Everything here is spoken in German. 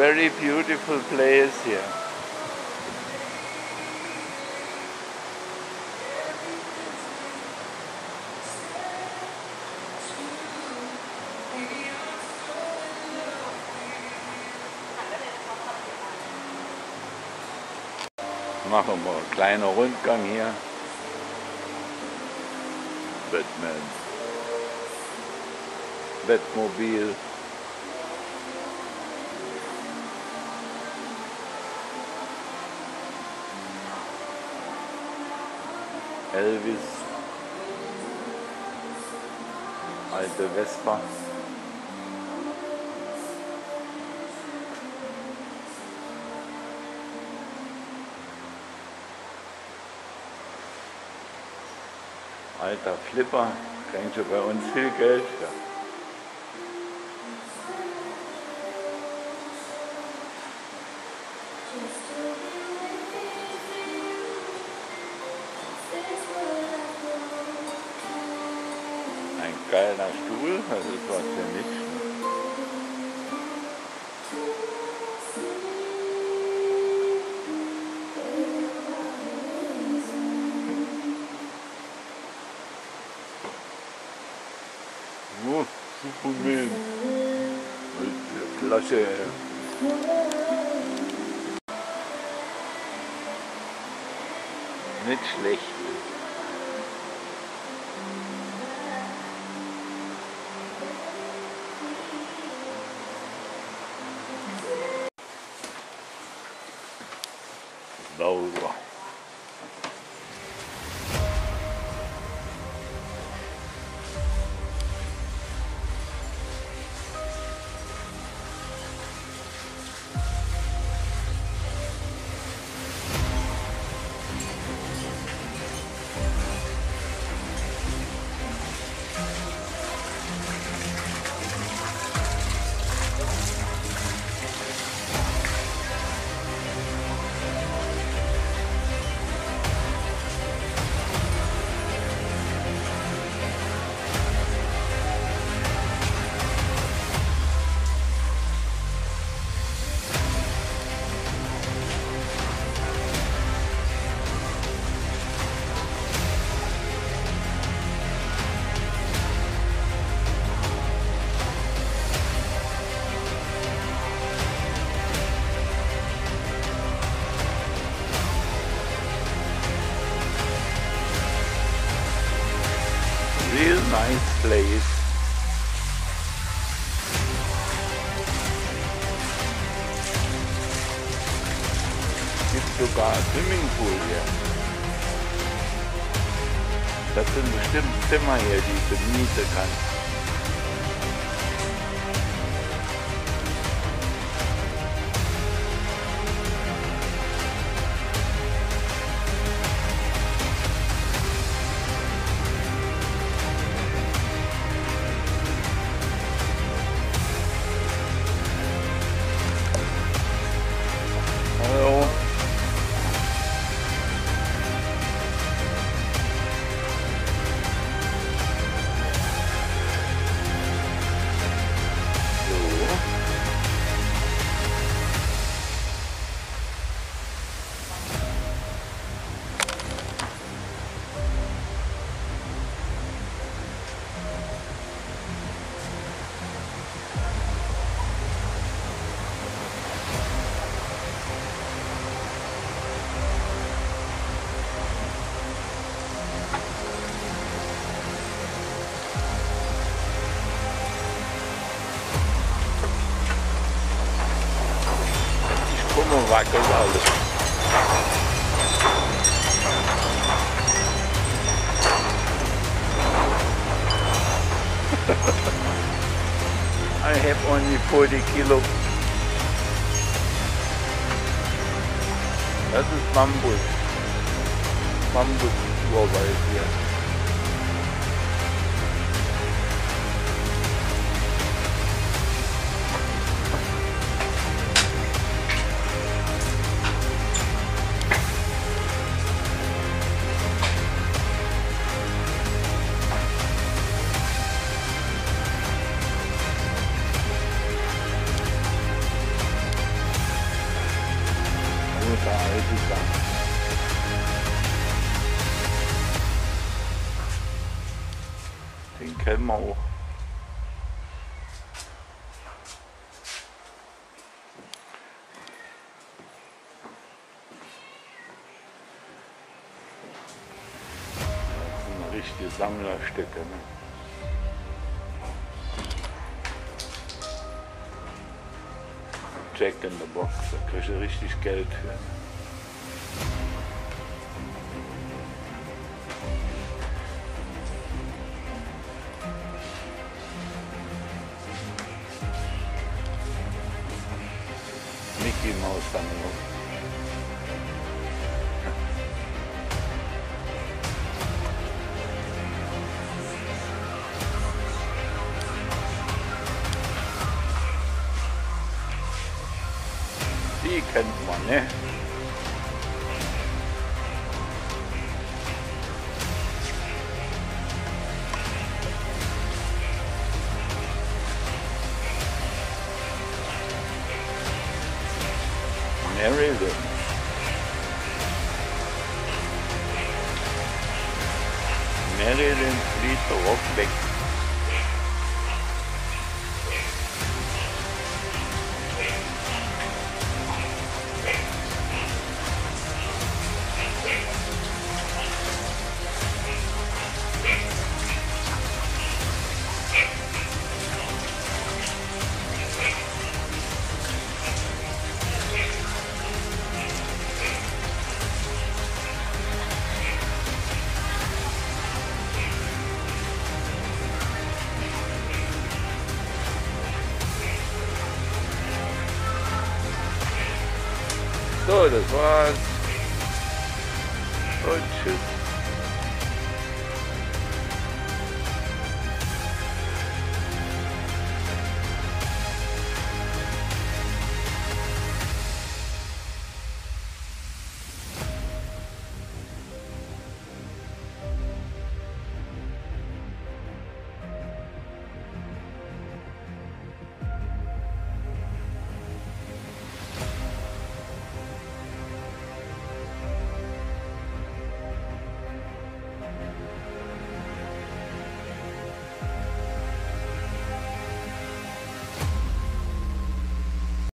very beautiful place here. Machen wir einen kleinen Rundgang hier. Batman. Batmobil. Elvis. Alte Vespa. Alter Flipper, kriegen schon bei uns viel Geld für. Ein geiler Stuhl, das ist was für mich. Oh, Superman. Mit der Flasche. Nicht schlecht. Sauber. Real nice place. Gibt sogar ein Swimmingpool hier. Das sind bestimmt Zimmer hier, die ich mieten kann. Hallo. Wackelt alles. I have only 40 Kilo. Das ist Bambus. Bambus-Urwald hier. kennen wir auch. Das sind richtige Sammlerstücke. Ne? Jack in the Box, da kriegst du richtig Geld für. Mickey Maus Sammlung. Die kennt man, ne? Marilyn. Marilyn flieht Rock weg. So, das war's. Und tschüss.